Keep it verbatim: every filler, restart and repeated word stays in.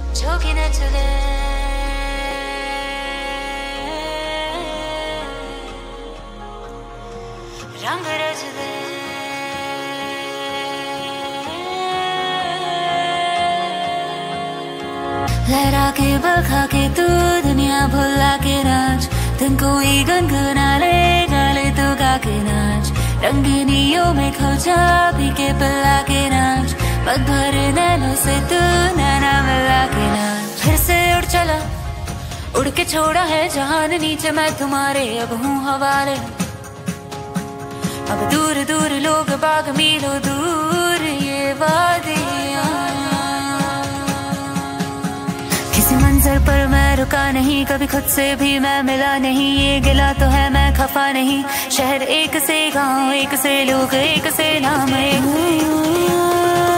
जोगी न चले रंग रच दे लहरा के बखा के तू दुनिया भुला के नाच दिन कोई गनगना ले गाले तू गा के नाच रंगीनियों में खो जा पी के पिला के नाच पग भर नैनों से तू नैना मिला के नाच फिर से उड़ चला उड़ के छोड़ा है जहान नीचे मैं तुम्हारे अब हूँ हवाले अब दूर दूर लोग बाग मीलों दूर ये वादियाँ किसी मंजर पर मैं रुका नहीं कभी खुद से भी मैं मिला नहीं ये गिला तो है मैं खफा नहीं शहर एक से गांव एक से लोग एक से नाम